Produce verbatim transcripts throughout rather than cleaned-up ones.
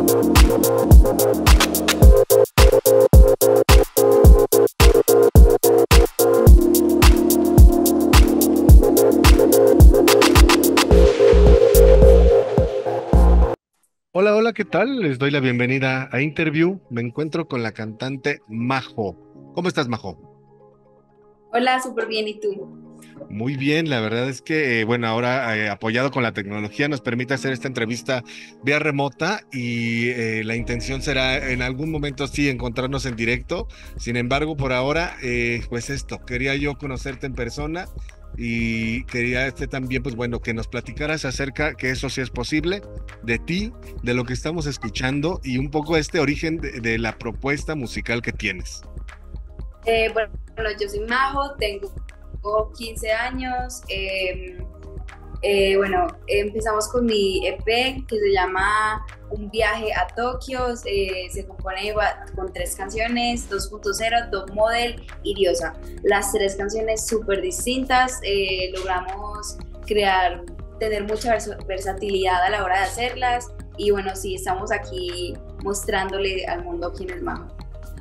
Hola, hola, ¿qué tal? Les doy la bienvenida a Interview. Me encuentro con la cantante Majo. ¿Cómo estás, Majo? Hola, súper bien, ¿y tú? Muy bien, la verdad es que, eh, bueno, ahora eh, apoyado con la tecnología nos permite hacer esta entrevista vía remota y eh, la intención será en algún momento sí encontrarnos en directo. Sin embargo, por ahora, eh, pues esto, quería yo conocerte en persona y quería este también, pues bueno, que nos platicaras acerca, que eso sí es posible, de ti, de lo que estamos escuchando y un poco este origen de, de la propuesta musical que tienes. Eh, bueno, yo soy Majo, tengo quince años. eh, eh, bueno, empezamos con mi E P que se llama Un viaje a Tokio. Eh, se compone va- con tres canciones: dos punto cero, Top Model y Diosa. Las tres canciones súper distintas. Eh, logramos crear, tener mucha vers- versatilidad a la hora de hacerlas. Y bueno, sí, estamos aquí mostrándole al mundo quién es Majo.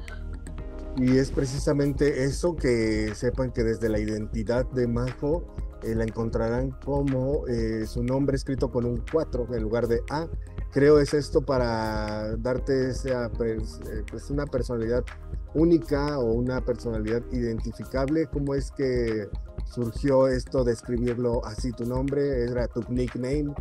Y es precisamente eso, que sepan que desde la identidad de Majo eh, la encontrarán como eh, su nombre escrito con un cuatro en lugar de A. Creo es esto para darte esa, pues, eh, pues una personalidad única o una personalidad identificable. ¿Cómo es que surgió esto de escribirlo así tu nombre? ¿Era tu nickname?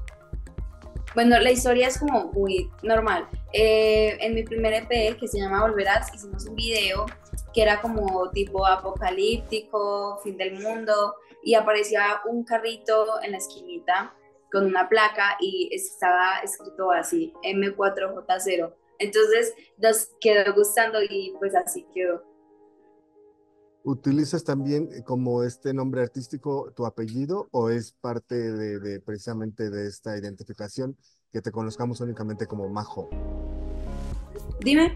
Bueno, la historia es como muy normal. Eh, en mi primer E P, que se llama Volverás, hicimos un video que era como tipo apocalíptico, fin del mundo, y aparecía un carrito en la esquinita con una placa y estaba escrito así, M cuatro J cero. Entonces nos quedó gustando y pues así quedó. ¿Utilizas también eh, como este nombre artístico tu apellido o es parte de, de precisamente de esta identificación que te conozcamos únicamente como Majo? Dime.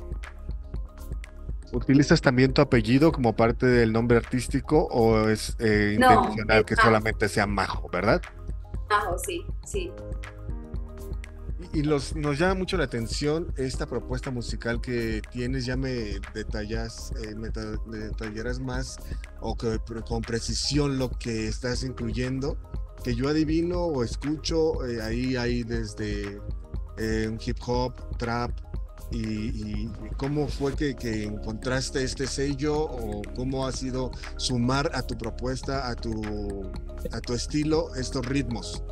¿Utilizas también tu apellido como parte del nombre artístico o es eh, No, intencional es que Majo, solamente sea Majo, verdad? Majo, sí, sí. Y, y los, nos llama mucho la atención esta propuesta musical que tienes. Ya me detallas, eh, me, ta- me detallarás más o que, pero con precisión lo que estás incluyendo, que yo adivino o escucho. Eh, ahí hay desde eh, un hip hop, trap. Y, y cómo fue que, que encontraste este sello o cómo ha sido sumar a tu propuesta, a tu, a tu estilo, estos ritmos.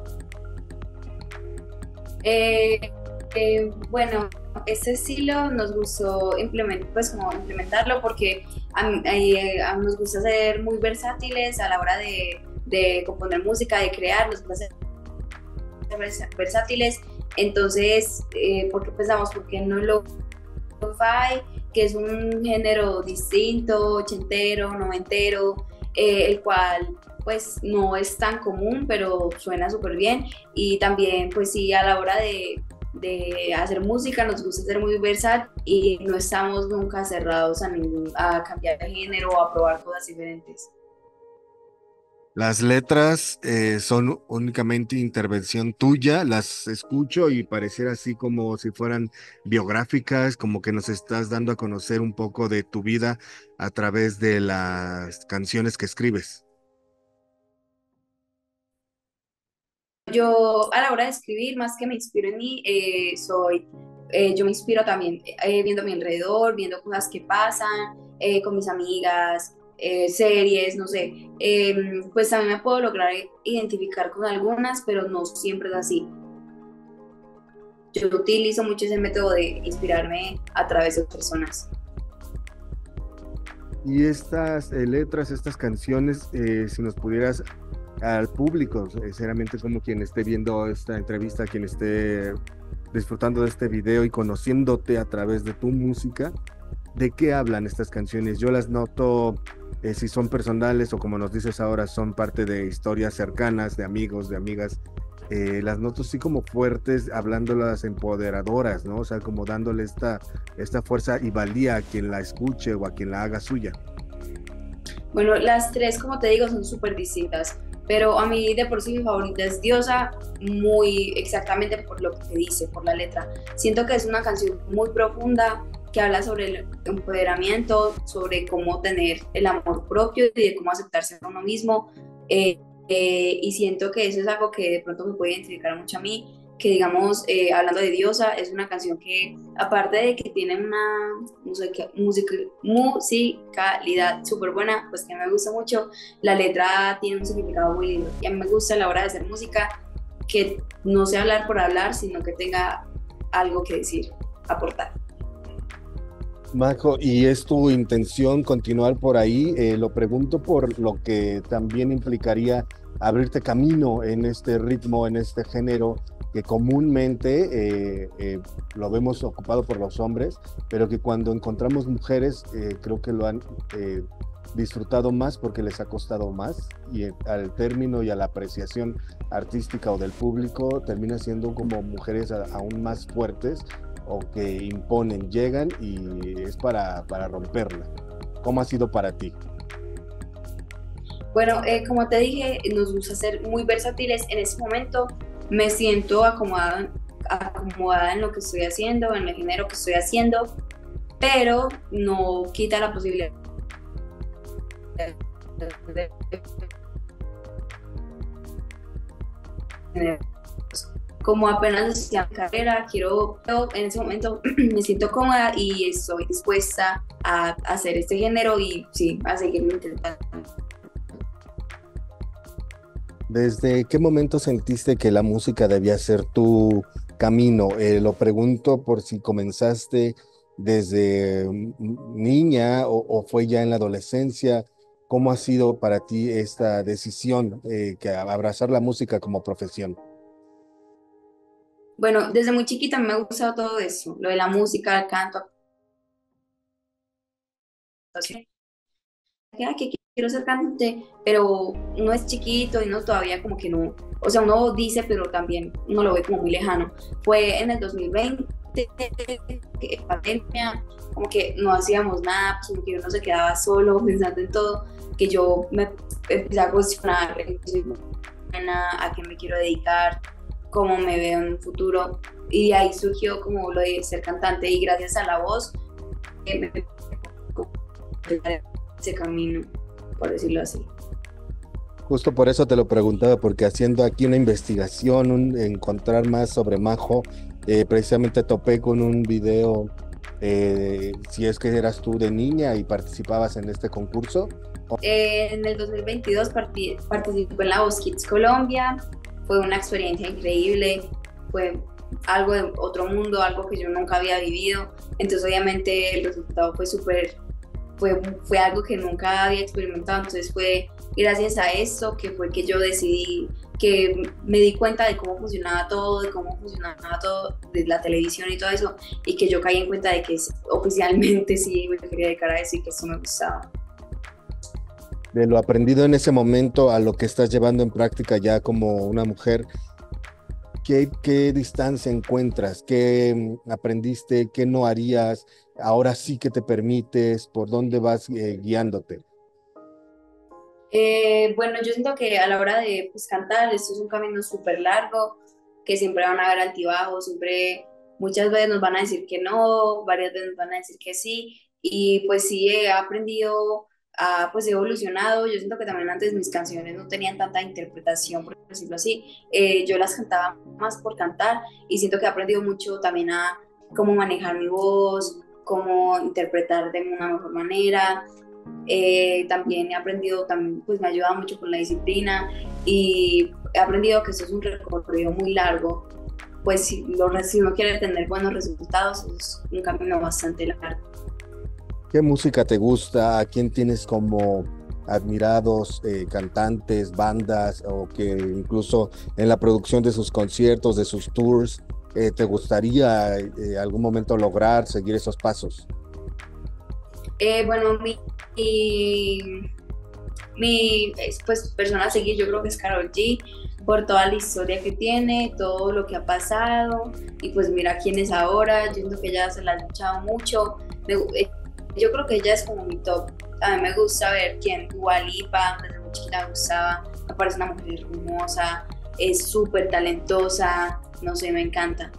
Eh, eh, bueno, este estilo nos gustó implement, pues como implementarlo porque a, mí- eh, a nos gusta ser muy versátiles a la hora de, de componer música, de crear, nos gusta ser versa- versátiles. Entonces, eh, ¿por qué pensamos? Porque no lo fi, que es un género distinto, ochentero, noventero, eh, el cual pues no es tan común, pero suena súper bien. Y también pues sí, a la hora de, de hacer música nos gusta ser muy versátil y no estamos nunca cerrados a, ningún, a cambiar de género o a probar cosas diferentes. Las letras eh, son únicamente intervención tuya, las escucho y pareciera así como si fueran biográficas, como que nos estás dando a conocer un poco de tu vida a través de las canciones que escribes. Yo a la hora de escribir, más que me inspiro en mí, eh, soy, eh, yo me inspiro también eh, viendo a mi alrededor, viendo cosas que pasan eh, con mis amigas, eh, series, no sé. Eh, pues también me puedo lograr identificar con algunas, pero no siempre es así. Yo utilizo mucho ese método de inspirarme a través de personas. Y estas eh, letras, estas canciones, eh, si nos pudieras al público, sinceramente como quien esté viendo esta entrevista, quien esté disfrutando de este video y conociéndote a través de tu música, ¿de qué hablan estas canciones? Yo las noto, eh, si son personales o como nos dices ahora, son parte de historias cercanas, de amigos, de amigas. Eh, las noto así como fuertes, hablándolas empoderadoras, ¿no? O sea, como dándole esta, esta fuerza y valía a quien la escuche o a quien la haga suya. Bueno, las tres, como te digo, son súper distintas. pero a mí de por sí mi favorita es Diosa, muy exactamente por lo que dice, por la letra. Siento que es una canción muy profunda que habla sobre el empoderamiento, sobre cómo tener el amor propio y de cómo aceptarse a uno mismo. Eh, eh, y siento que eso es algo que de pronto me puede identificar mucho a mí, que digamos, eh, hablando de Diosa, es una canción que aparte de que tiene una musica, musica, musicalidad súper buena, pues que me gusta mucho, la letra tiene un significado muy lindo. Y a mí me gusta a la hora de hacer música que no sea hablar por hablar, sino que tenga algo que decir, aportar. Majo, ¿y es tu intención continuar por ahí? Eh, lo pregunto por lo que también implicaría abrirte camino en este ritmo, en este género que comúnmente eh, eh, lo vemos ocupado por los hombres, pero que cuando encontramos mujeres eh, creo que lo han eh, disfrutado más porque les ha costado más y eh, al término y a la apreciación artística o del público termina siendo como mujeres a, aún más fuertes o que imponen, llegan y es para, para romperla. ¿Cómo ha sido para ti? Bueno, eh, como te dije, nos gusta ser muy versátiles. En este momento me siento acomodada, acomodada en lo que estoy haciendo, en el género que estoy haciendo, pero no quita la posibilidad de tener, como apenas decía mi carrera, quiero, en ese momento me siento cómoda y estoy dispuesta a hacer este género y sí, a seguir intentando. ¿Desde qué momento sentiste que la música debía ser tu camino? Eh, lo pregunto por si comenzaste desde niña o, o fue ya en la adolescencia. ¿Cómo ha sido para ti esta decisión, eh, que abrazar la música como profesión? Bueno, desde muy chiquita me ha gustado todo eso, lo de la música, el canto, actuación. Ah, que quiero ser cantante, pero uno es chiquito y no todavía como que no, o sea, uno dice, pero también uno lo ve como muy lejano. Fue en el dos mil veinte, en pandemia, como que no hacíamos nada, pues como que uno se quedaba solo pensando en todo, que yo me empecé a cuestionar a qué me quiero dedicar, cómo me veo en un futuro, y ahí surgió como lo de ser cantante y gracias a la voz eh, me ese camino, por decirlo así. Justo por eso te lo preguntaba, porque haciendo aquí una investigación, un, encontrar más sobre Majo, eh, precisamente topé con un video, eh, si es que eras tú de niña y participabas en este concurso. Eh, en el dos mil veintidós partí, participé en la Voz Kids Colombia, fue una experiencia increíble, fue algo de otro mundo, algo que yo nunca había vivido, entonces obviamente el resultado fue súper, fue, fue algo que nunca había experimentado, entonces fue gracias a esto que fue que yo decidí, que me di cuenta de cómo funcionaba todo, de cómo funcionaba todo, de la televisión y todo eso, y que yo caí en cuenta de que oficialmente sí me quería dedicar a eso y que esto me gustaba. De lo aprendido en ese momento a lo que estás llevando en práctica ya como una mujer, ¿qué, qué distancia encuentras? ¿Qué aprendiste? ¿Qué no harías? Ahora sí que te permites, ¿por dónde vas eh, guiándote? Eh, bueno, yo siento que a la hora de pues, cantar, esto es un camino súper largo, que siempre van a haber altibajos, siempre, muchas veces nos van a decir que no, varias veces nos van a decir que sí, y pues sí he aprendido, a, pues he evolucionado, yo siento que también antes mis canciones no tenían tanta interpretación, por decirlo así, eh, yo las cantaba más por cantar, y siento que he aprendido mucho también a cómo manejar mi voz, cómo interpretar de una mejor manera. Eh, también he aprendido, también, pues me ha ayudado mucho con la disciplina y he aprendido que esto es un recorrido muy largo, pues si, lo, si uno quiere tener buenos resultados es un camino bastante largo. ¿Qué música te gusta? ¿A quién tienes como admirados, eh, cantantes, bandas, o que incluso en la producción de sus conciertos, de sus tours, eh, te gustaría eh, algún momento lograr seguir esos pasos? Eh, bueno, mi, mi, mi pues, persona a seguir yo creo que es Karol G, por toda la historia que tiene, todo lo que ha pasado, y pues mira quién es ahora, yo siento que ella se la ha luchado mucho, me, eh, yo creo que ella es como mi top, a mí me gusta ver quién, Dua Lipa, desde muy chiquita me gustaba, me parece una mujer hermosa, es súper talentosa, no sé, me encanta.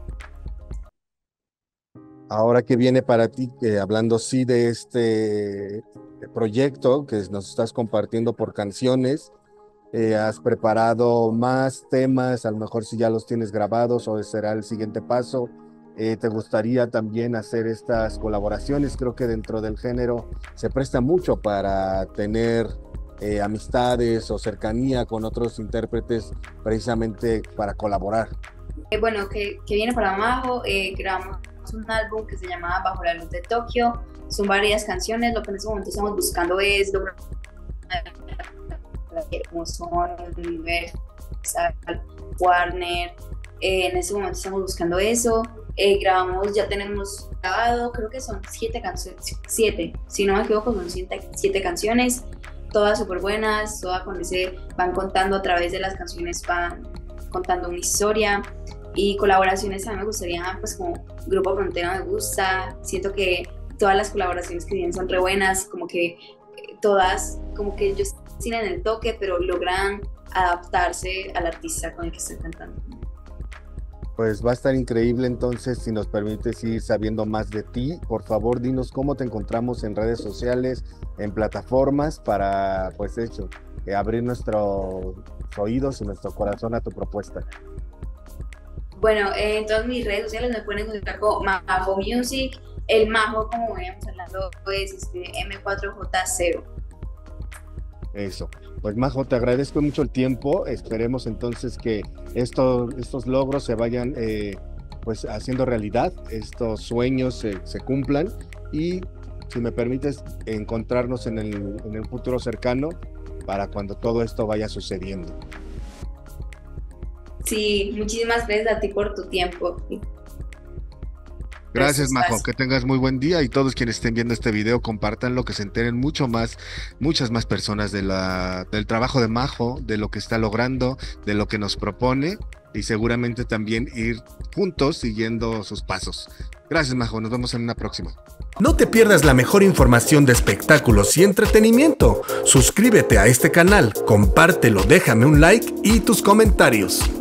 Ahora que viene para ti, eh, hablando sí de este proyecto que nos estás compartiendo por canciones, eh, ¿has preparado más temas? A lo mejor si ya los tienes grabados o será el siguiente paso. Eh, ¿te gustaría también hacer estas colaboraciones? Creo que dentro del género se presta mucho para tener eh, amistades o cercanía con otros intérpretes precisamente para colaborar. Eh, bueno, que, que viene para Majo, eh, grabamos un álbum que se llama Bajo la Luz de Tokio, son varias canciones, lo que en este momento estamos buscando es lograr como son Universal, Warner, eh, en este momento estamos buscando eso, eh, grabamos, ya tenemos grabado, creo que son siete canciones, siete, si no me equivoco son siete, siete canciones, todas súper buenas, todas con ese, van contando a través de las canciones, van contando una historia. Y colaboraciones también me gustaría, pues como Grupo Frontera me gusta, siento que todas las colaboraciones que vienen son re buenas, como que eh, todas, como que ellos tienen el toque, pero logran adaptarse al artista con el que están cantando. Pues va a estar increíble entonces, si nos permites ir sabiendo más de ti, por favor dinos cómo te encontramos en redes sociales, en plataformas, para pues hecho, eh, abrir nuestros oídos y nuestro corazón a tu propuesta. Bueno, eh, en todas mis redes sociales me pueden encontrar como Majo Music. El Majo, como veníamos hablando, es este, eme cuatro jota cero. Eso. Pues Majo, te agradezco mucho el tiempo. Esperemos entonces que esto, estos logros se vayan eh, pues haciendo realidad, estos sueños se, se cumplan y, si me permites, encontrarnos en el, en el futuro cercano para cuando todo esto vaya sucediendo. Sí, muchísimas gracias a ti por tu tiempo. Gracias, Majo, que tengas muy buen día y todos quienes estén viendo este video, compártanlo, que se enteren mucho más, muchas más personas de la, del trabajo de Majo, de lo que está logrando, de lo que nos propone y seguramente también ir juntos siguiendo sus pasos. Gracias, Majo, nos vemos en una próxima. No te pierdas la mejor información de espectáculos y entretenimiento. Suscríbete a este canal, compártelo, déjame un like y tus comentarios.